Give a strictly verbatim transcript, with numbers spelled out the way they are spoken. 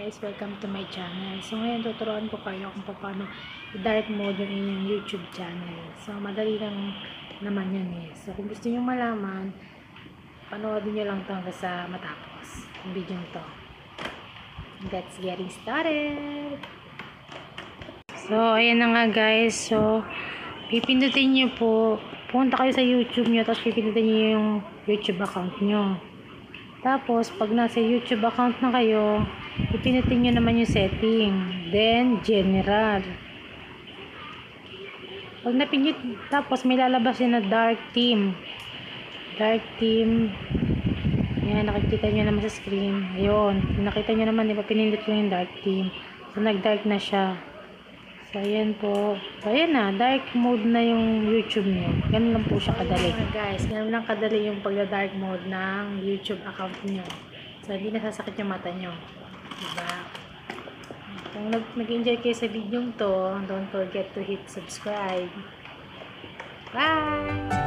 guys, welcome to my channel. So ngayon tuturuan ko kayo kung paano i-dark mode yung inyong YouTube channel. So madali lang naman yun eh. So kung gusto niyo malaman, panoodin niyo lang ito hanggang sa matapos yung video to. Let's getting started. So ayan na nga guys. So pipindutin niyo po, punta kayo sa YouTube niyo, tapos pipindutin niyo yung YouTube account niyo. Tapos, pag nasa YouTube account na kayo, ipinitin nyo naman yung setting. Then, general. Pag napindot, tapos may lalabas yun na dark theme. Dark theme. Yan, nakikita nyo naman sa screen. Ayun. Nakita nyo naman, diba, pinindot ko yung dark theme. So, nag-dark na siya. So, ayan po. So, ayan na. Dark mode na yung YouTube nyo. Ganun lang po siya kadali. Ayan guys. Ganun lang kadali yung pag-dark mode ng YouTube account nyo. So, hindi nasasakit yung mata nyo. Diba? Kung nag-enjoy kayo sa video to, don't forget to hit subscribe. Bye!